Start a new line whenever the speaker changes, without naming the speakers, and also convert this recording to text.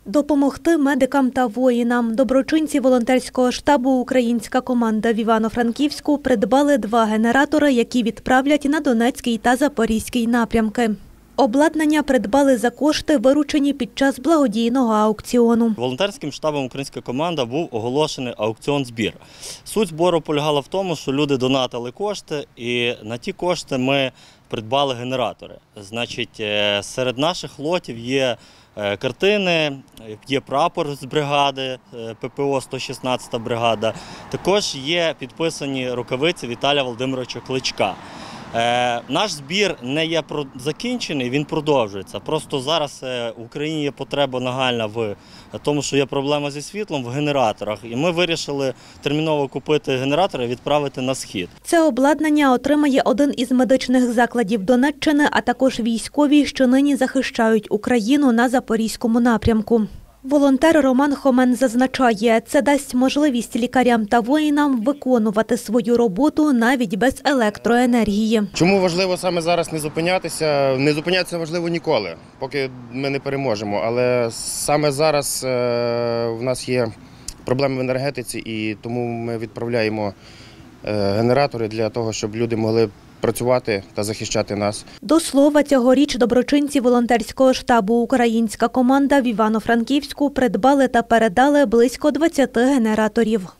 Допомогти медикам та воїнам. Доброчинці волонтерського штабу «Українська команда» в Івано-Франківську придбали 2 генератори, які відправлять на Донецький та Запорізький напрямки. Обладнання придбали за кошти, виручені під час благодійного аукціону.
Волонтерським штабом «Українська команда» був оголошений аукціон-збір. Суть збору полягала в тому, що люди донатили кошти, і на ті кошти ми придбали генератори. Значить, серед наших лотів є картини, є прапор з бригади, ППО 116 бригада. Також є підписані рукавиці Віталія Володимировича Кличка. Наш збір не є закінчений, він продовжується. Просто зараз в Україні є потреба нагальна в тому, що є проблема зі світлом в генераторах. І ми вирішили терміново купити генератори і відправити на схід.
Це обладнання отримає один із медичних закладів Донеччини, а також військові, що нині захищають Україну на Запорізькому напрямку. Волонтер Роман Хомен зазначає, це дасть можливість лікарям та воїнам виконувати свою роботу навіть без електроенергії.
Чому важливо саме зараз не зупинятися? Не зупинятися важливо ніколи, поки ми не переможемо. Але саме зараз в нас є проблеми в енергетиці, і тому ми відправляємо генератори для того, щоб люди могли працювати та захищати нас.
До слова, цьогоріч доброчинці волонтерського штабу «Українська команда» в Івано-Франківську придбали та передали близько 20 генераторів.